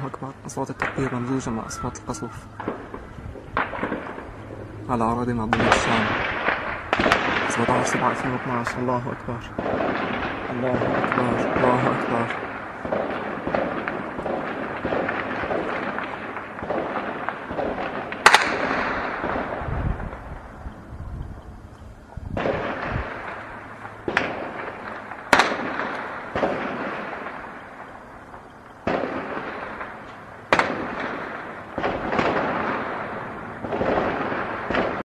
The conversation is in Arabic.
الله أكبر. أصوات التكبير ممزوجة مع أصوات القصف على أراضي معظمة الشام. 17/7/2012. الله أكبر، الله أكبر، الله أكبر.